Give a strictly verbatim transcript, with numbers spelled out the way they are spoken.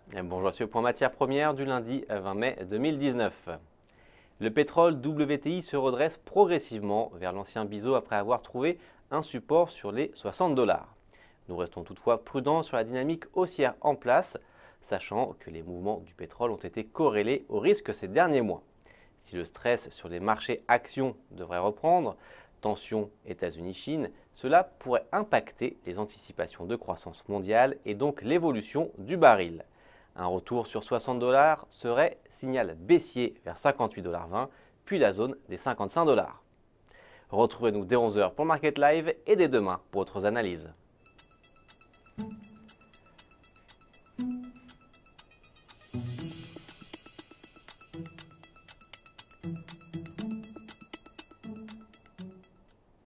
Et bonjour à ce point matière première du lundi vingt mai deux mille dix-neuf. Le pétrole W T I se redresse progressivement vers l'ancien biseau après avoir trouvé un support sur les soixante dollars. Nous restons toutefois prudents sur la dynamique haussière en place, sachant que les mouvements du pétrole ont été corrélés au risque ces derniers mois. Si le stress sur les marchés actions devrait reprendre, tensions États-Unis-Chine, cela pourrait impacter les anticipations de croissance mondiale et donc l'évolution du baril. Un retour sur soixante dollars serait signal baissier vers cinquante-huit dollars vingt, puis la zone des cinquante-cinq dollars. Retrouvez-nous dès onze heures pour Market Live et dès demain pour autres analyses.